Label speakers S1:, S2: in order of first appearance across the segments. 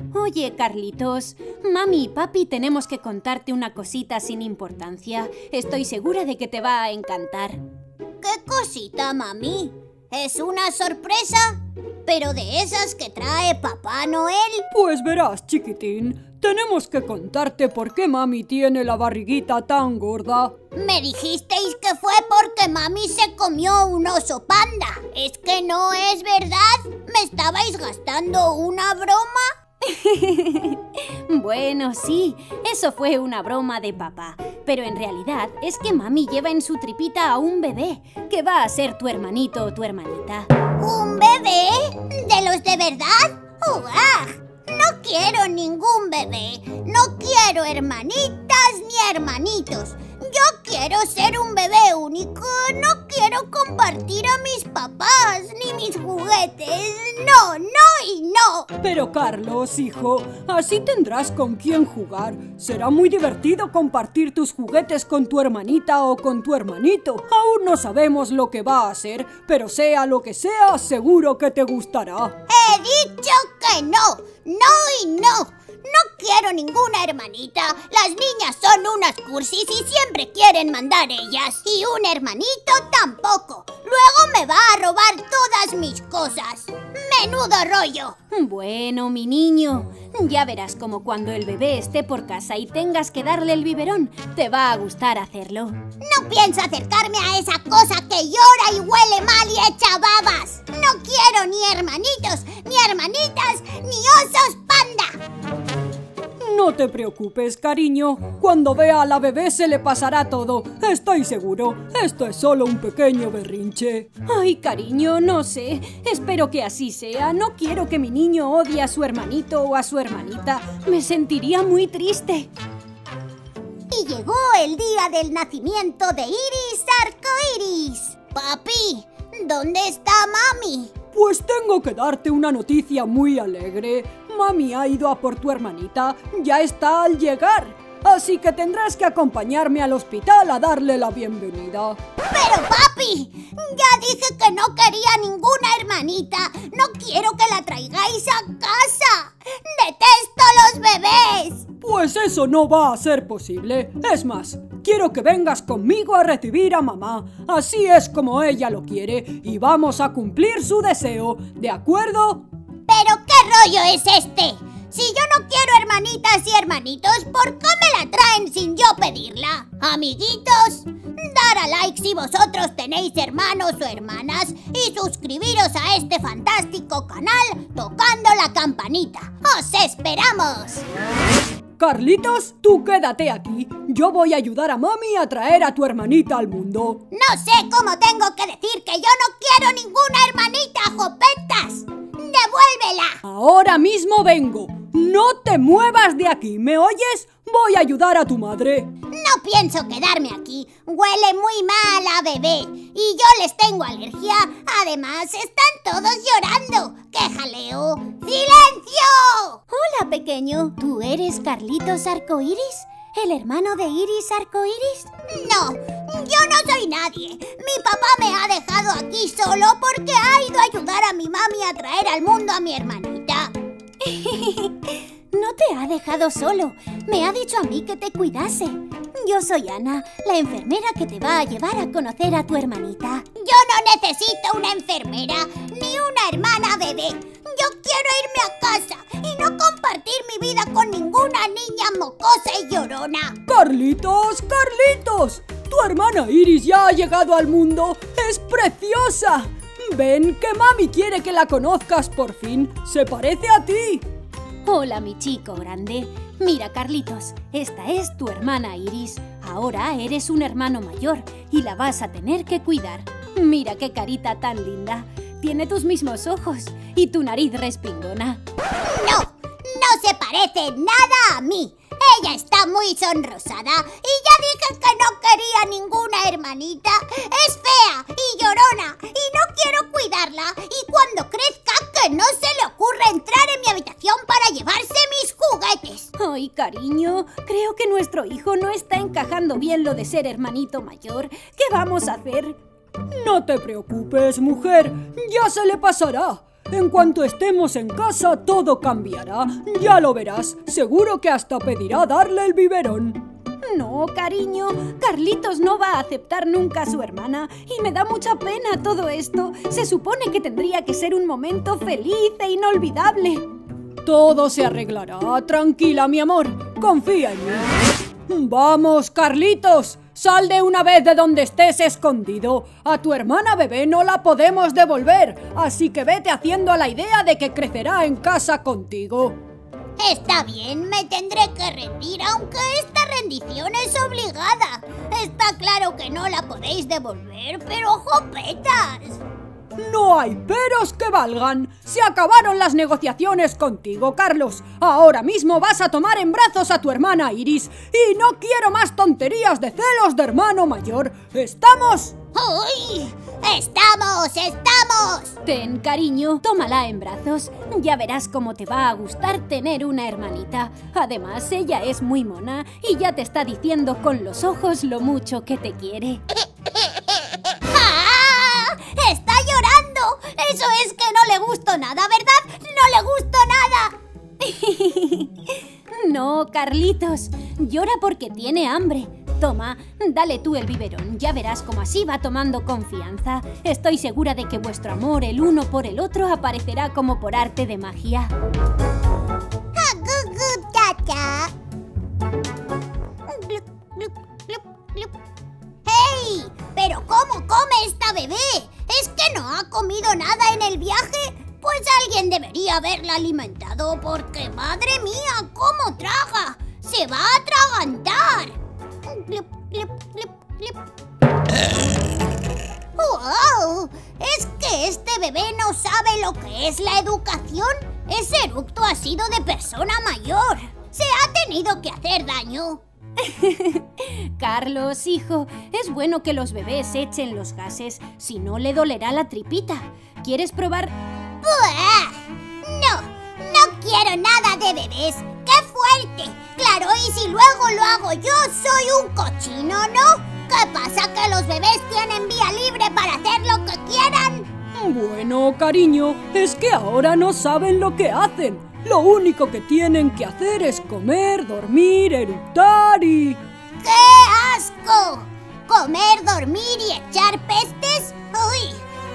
S1: Oye, Carlitos, mami y papi tenemos que contarte una cosita sin importancia. Estoy segura de que te va a encantar.
S2: ¿Qué cosita, mami? ¿Es una sorpresa? ¿Pero de esas que trae Papá Noel?
S3: Pues verás, chiquitín, tenemos que contarte por qué mami tiene la barriguita tan gorda.
S2: Me dijisteis que fue porque mami se comió un oso panda. ¿Es que no es verdad? ¿Me estabais gastando una broma?
S1: Bueno, sí, eso fue una broma de papá. Pero en realidad es que mami lleva en su tripita a un bebé, que va a ser tu hermanito o tu hermanita.
S2: ¿Un bebé? ¿De los de verdad? ¡Ugh! No quiero ningún bebé. No quiero hermanitas ni hermanitos. Yo quiero ser un bebé único. No quiero compartir a mis papás ni mis juguetes. No, no y no.
S3: Pero Carlos, hijo, así tendrás con quién jugar. Será muy divertido compartir tus juguetes con tu hermanita o con tu hermanito. Aún no sabemos lo que va a ser, pero sea lo que sea, seguro que te gustará.
S2: He dicho que no. No y no. No quiero ninguna hermanita. Las niñas son unas cursis y siempre quieren mandar ellas. Y un hermanito tampoco. Luego me va a robar todas mis cosas. ¡Menudo rollo!
S1: Bueno, mi niño, ya verás como cuando el bebé esté por casa y tengas que darle el biberón, te va a gustar hacerlo.
S2: No pienso acercarme a esa cosa que llora y huele mal y echa babas. No quiero ni hermanitos, ni hermanitas, ni osos panda.
S3: No te preocupes, cariño. Cuando vea a la bebé se le pasará todo. Estoy seguro. Esto es solo un pequeño berrinche.
S1: Ay, cariño, no sé. Espero que así sea. No quiero que mi niño odie a su hermanito o a su hermanita. Me sentiría muy triste.
S2: Y llegó el día del nacimiento de Iris Arcoiris. Papi, ¿dónde está mami?
S3: Pues tengo que darte una noticia muy alegre. Mami ha ido a por tu hermanita. Ya está al llegar. Así que tendrás que acompañarme al hospital a darle la bienvenida.
S2: ¡Pero papi! Ya dije que no quería ninguna hermanita. No quiero que la traigáis a casa. ¡Detesto los bebés!
S3: Pues eso no va a ser posible. Es más, quiero que vengas conmigo a recibir a mamá. Así es como ella lo quiere y vamos a cumplir su deseo. ¿De acuerdo?
S2: ¿Pero qué rollo es este? Si yo no quiero hermanitas y hermanitos, ¿por qué me la traen sin yo pedirla? Amiguitos, dar a like si vosotros tenéis hermanos o hermanas y suscribiros a este fantástico canal tocando la campanita. ¡Os esperamos!
S3: Carlitos, tú quédate aquí. Yo voy a ayudar a mami a traer a tu hermanita al mundo.
S2: No sé cómo tengo que decir que yo no quiero ninguna hermanita, jopetas. ¡Devuélvela!
S3: Ahora mismo vengo. No te muevas de aquí, ¿me oyes? Voy a ayudar a tu madre.
S2: No pienso quedarme aquí. Huele muy mal a bebé. Y yo les tengo alergia. Además, están todos llorando. ¡Qué jaleo! ¡Silencio!
S1: Hola, pequeño. ¿Tú eres Carlitos Arcoiris? ¿El hermano de Iris Arcoiris?
S2: No, yo no soy nadie. Mi papá me ha dejado aquí solo porque ha ido a ayudar a mi mami a traer al mundo a mi hermanita.
S1: No te ha dejado solo. Me ha dicho a mí que te cuidase. Yo soy Ana, la enfermera que te va a llevar a conocer a tu hermanita.
S2: Yo no necesito una enfermera ni una hermana bebé. Yo quiero irme a casa y no compartir mi vida con ninguna niña mocosa y llorona.
S3: ¡Carlitos! ¡Carlitos! Tu hermana Iris ya ha llegado al mundo. ¡Es preciosa! Ven, que mami quiere que la conozcas por fin. Se parece a ti.
S1: Hola, mi chico grande. Mira, Carlitos, esta es tu hermana Iris. Ahora eres un hermano mayor y la vas a tener que cuidar. Mira qué carita tan linda. Tiene tus mismos ojos y tu nariz respingona.
S2: No, no se parece nada a mí. Ella está muy sonrosada y ya dije que no quería ninguna hermanita. Es fea y llorona y no quiero cuidarla. Y cuando crezca, que no se le ocurra entrar en mi habitación para llevarse mis juguetes.
S1: Ay, cariño, creo que nuestro hijo no está encajando bien lo de ser hermanito mayor. ¿Qué vamos a hacer?
S3: No te preocupes, mujer. Ya se le pasará. En cuanto estemos en casa, todo cambiará. Ya lo verás. Seguro que hasta pedirá darle el biberón.
S1: No, cariño, Carlitos no va a aceptar nunca a su hermana y me da mucha pena todo esto. Se supone que tendría que ser un momento feliz e inolvidable.
S3: Todo se arreglará. Tranquila, mi amor. Confía en mí. Vamos, Carlitos. Sal de una vez de donde estés escondido. A tu hermana bebé no la podemos devolver, así que vete haciendo a la idea de que crecerá en casa contigo.
S2: Está bien, me tendré que rendir, aunque esta rendición es obligada. Está claro que no la podéis devolver, pero ¡jopetas!
S3: No hay peros que valgan. Se acabaron las negociaciones contigo, Carlos. Ahora mismo vas a tomar en brazos a tu hermana Iris. Y no quiero más tonterías de celos de hermano mayor. ¿Estamos?
S2: ¡Uy! ¡Estamos! ¡Estamos!
S1: Ten, cariño, tómala en brazos. Ya verás cómo te va a gustar tener una hermanita. Además, ella es muy mona y ya te está diciendo con los ojos lo mucho que te quiere.
S2: ¡Ah! ¡Está llorando! Eso es que no le gusto nada, ¿verdad? ¡No le gusto nada!
S1: No, Carlitos, llora porque tiene hambre. Toma, dale tú el biberón, ya verás cómo así va tomando confianza. Estoy segura de que vuestro amor el uno por el otro aparecerá como por arte de magia.
S2: ¡Hey! ¿Pero cómo come esta bebé? ¿Es que no ha comido nada en el viaje? Pues alguien debería haberla alimentado porque, madre mía, ¿cómo traga? ¡Se va a atragantar! ¡Wow! ¿Es que este bebé no sabe lo que es la educación? Ese eructo ha sido de persona mayor. Se ha tenido que hacer daño.
S1: Carlos, hijo, es bueno que los bebés echen los gases, si no le dolerá la tripita. ¿Quieres probar?
S2: ¡Buah! No quiero nada de bebés. ¡Qué fuerte! Claro, y si luego lo hago yo, soy un cochino, ¿no? ¿Qué pasa? ¿Que los bebés tienen vía libre para hacer lo que quieran?
S3: Bueno, cariño, es que ahora no saben lo que hacen. Lo único que tienen que hacer es comer, dormir, eructar y...
S2: ¡Qué asco! ¿Comer, dormir y echar pestes? ¡Uy!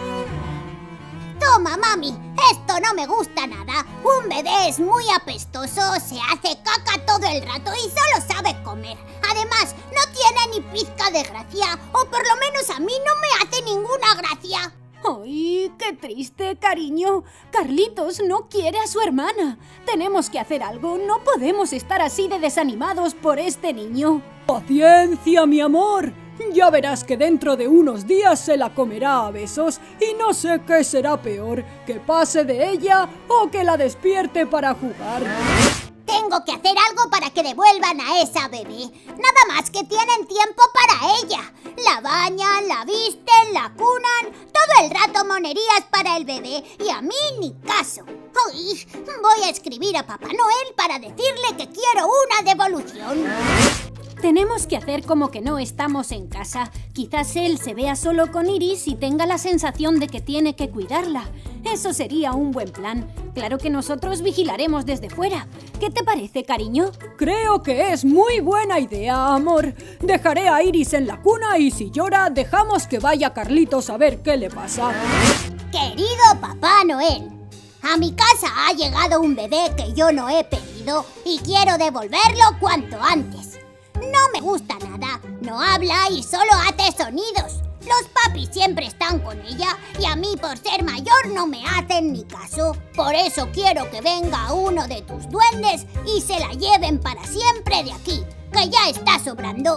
S2: Toma, mami, esto no me gusta nada. Un bebé es muy apestoso, se hace caca todo el rato y solo sabe comer. Además, no tiene ni pizca de gracia, o por lo menos a mí no me hace ninguna gracia.
S1: ¡Ay, qué triste, cariño! Carlitos no quiere a su hermana. Tenemos que hacer algo, no podemos estar así de desanimados por este niño.
S3: ¡Paciencia, mi amor! Ya verás que dentro de unos días se la comerá a besos y no sé qué será peor, que pase de ella o que la despierte para jugar.
S2: Tengo que hacer algo para que devuelvan a esa bebé. Nada más que tienen tiempo para ella. La bañan, la visten, la cunan, todo el rato monerías para el bebé y a mí ni caso. Uy, voy a escribir a Papá Noel para decirle que quiero una devolución.
S1: Tenemos que hacer como que no estamos en casa. Quizás él se vea solo con Iris y tenga la sensación de que tiene que cuidarla. Eso sería un buen plan. Claro que nosotros vigilaremos desde fuera. ¿Qué te parece, cariño?
S3: Creo que es muy buena idea, amor. Dejaré a Iris en la cuna y si llora, dejamos que vaya Carlitos a ver qué le pasa.
S2: Querido Papá Noel, a mi casa ha llegado un bebé que yo no he pedido y quiero devolverlo cuanto antes. No me gusta nada, no habla y solo hace sonidos. Los papis siempre están con ella y a mí por ser mayor no me hacen ni caso. Por eso quiero que venga uno de tus duendes y se la lleven para siempre de aquí, que ya está sobrando.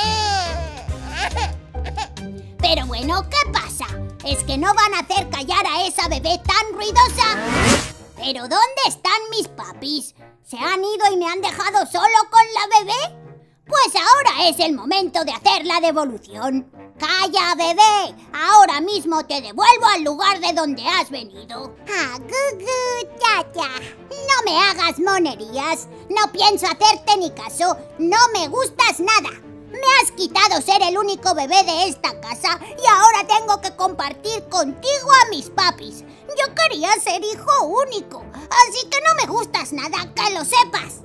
S2: Pero bueno, ¿qué pasa? ¿Es que no van a hacer callar a esa bebé tan ruidosa? ¿Pero dónde están mis papis? ¿Se han ido y me han dejado solo con la bebé? Pues ahora es el momento de hacer la devolución. ¡Calla, bebé! Ahora mismo te devuelvo al lugar de donde has venido. ¡Ah, gugu, tata! No me hagas monerías. No pienso hacerte ni caso. No me gustas nada. Me has quitado ser el único bebé de esta casa y ahora tengo que compartir contigo a mis papis. Yo quería ser hijo único, así que no me gustas nada, que lo sepas.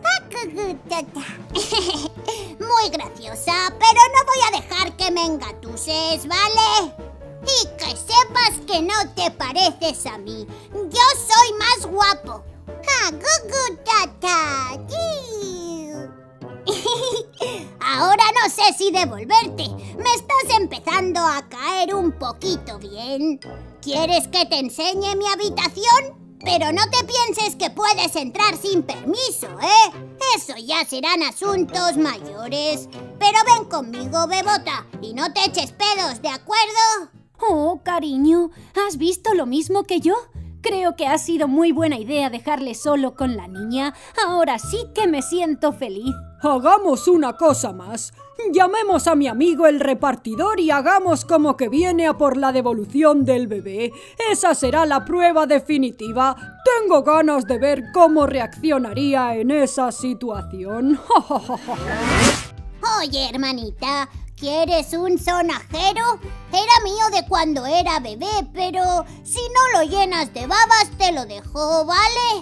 S2: Muy graciosa, pero no voy a dejar que me engatuses, ¿vale? Y que sepas que no te pareces a mí. Yo soy más guapo. Ahora no sé si devolverte. Me estás empezando a caer un poquito bien. ¿Quieres que te enseñe mi habitación? Pero no te pienses que puedes entrar sin permiso, ¿eh? Eso ya serán asuntos mayores. Pero ven conmigo, bebota, y no te eches pedos, ¿de acuerdo?
S1: Oh, cariño, ¿has visto lo mismo que yo? Creo que ha sido muy buena idea dejarle solo con la niña. Ahora sí que me siento feliz.
S3: Hagamos una cosa más. Llamemos a mi amigo el repartidor y hagamos como que viene a por la devolución del bebé. Esa será la prueba definitiva. Tengo ganas de ver cómo reaccionaría en esa situación.
S2: Oye, hermanita, ¿quieres un sonajero? Era mío de cuando era bebé, pero si no lo llenas de babas te lo dejo, ¿vale?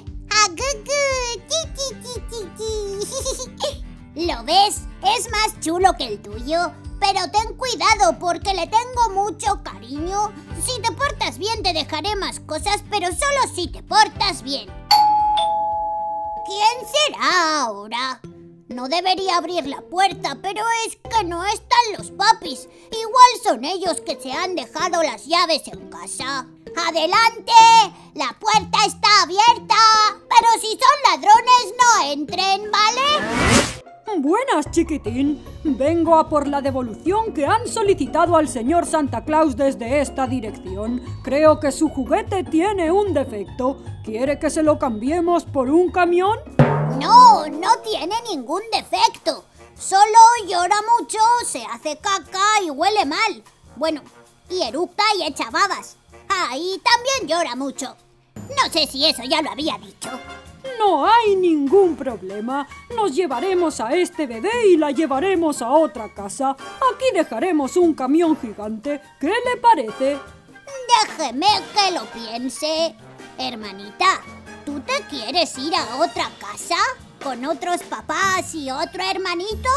S2: ¿Lo ves? Es más chulo que el tuyo. Pero ten cuidado porque le tengo mucho cariño. Si te portas bien te dejaré más cosas, pero solo si te portas bien. ¿Quién será ahora? No debería abrir la puerta, pero es que no están los papis. Igual son ellos que se han dejado las llaves en casa. ¡Adelante! ¡La puerta está abierta! Pero si son ladrones, no entren, ¿vale?
S3: Buenas, chiquitín. Vengo a por la devolución que han solicitado al señor Santa Claus desde esta dirección. Creo que su juguete tiene un defecto. ¿Quiere que se lo cambiemos por un camión?
S2: No, no tiene ningún defecto. Solo llora mucho, se hace caca y huele mal. Bueno, y eructa y echa babas. Ah, y también llora mucho. No sé si eso ya lo había dicho.
S3: No hay ningún problema. Nos llevaremos a este bebé y la llevaremos a otra casa. Aquí dejaremos un camión gigante. ¿Qué le parece?
S2: Déjeme que lo piense. Hermanita, ¿tú te quieres ir a otra casa? ¿Con otros papás y otro hermanito?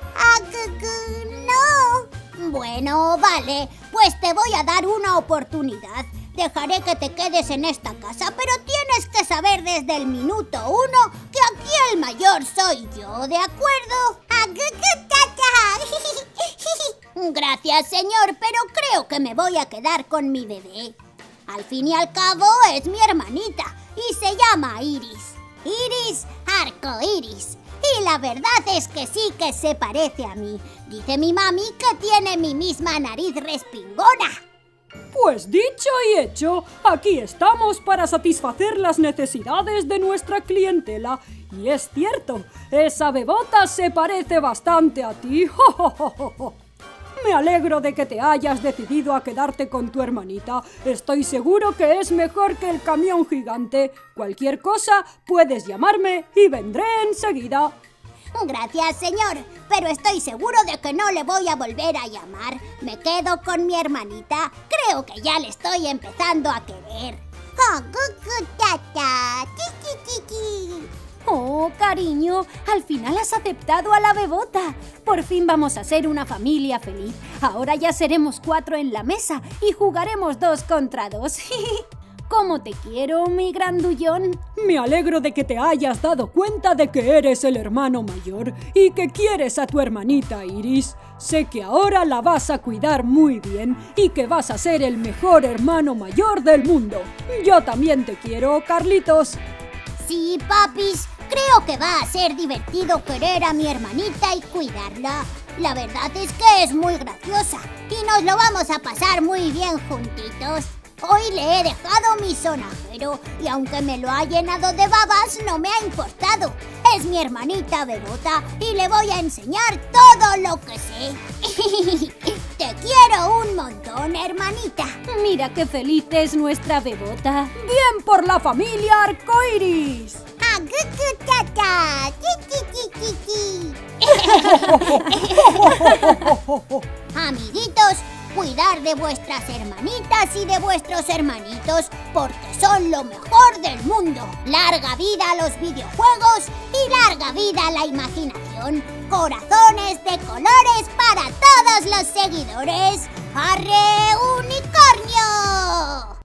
S2: No. Bueno, vale, pues te voy a dar una oportunidad. Dejaré que te quedes en esta casa, pero tienes que saber desde el minuto 1 que aquí el mayor soy yo, ¿de acuerdo? Gracias, señor, pero creo que me voy a quedar con mi bebé. Al fin y al cabo es mi hermanita y se llama Iris. Iris Arcoiris. Y la verdad es que sí que se parece a mí. Dice mi mami que tiene mi misma nariz respingona.
S3: Pues dicho y hecho, aquí estamos para satisfacer las necesidades de nuestra clientela. Y es cierto, esa bebota se parece bastante a ti. Me alegro de que te hayas decidido a quedarte con tu hermanita. Estoy seguro que es mejor que el camión gigante. Cualquier cosa, puedes llamarme y vendré enseguida.
S2: Gracias, señor, pero estoy seguro de que no le voy a volver a llamar. Me quedo con mi hermanita. Creo que ya le estoy empezando a querer.
S1: Oh, cariño, al final has aceptado a la bebota. Por fin vamos a ser una familia feliz. Ahora ya seremos 4 en la mesa y jugaremos 2 contra 2. ¿Cómo te quiero, mi grandullón?
S3: Me alegro de que te hayas dado cuenta de que eres el hermano mayor y que quieres a tu hermanita Iris. Sé que ahora la vas a cuidar muy bien y que vas a ser el mejor hermano mayor del mundo. Yo también te quiero, Carlitos.
S2: Sí, papis, creo que va a ser divertido querer a mi hermanita y cuidarla. La verdad es que es muy graciosa y nos lo vamos a pasar muy bien juntitos. Hoy le he dejado mi sonajero y aunque me lo ha llenado de babas, no me ha importado. Es mi hermanita Bebota y le voy a enseñar todo lo que sé. Te quiero un montón, hermanita.
S1: Mira qué feliz es nuestra Bebota.
S3: ¡Bien por la familia Arcoiris!
S2: Amiguitos, cuidar de vuestras hermanitas y de vuestros hermanitos, porque son lo mejor del mundo. Larga vida a los videojuegos y larga vida a la imaginación. Corazones de colores para todos los seguidores. ¡Arre!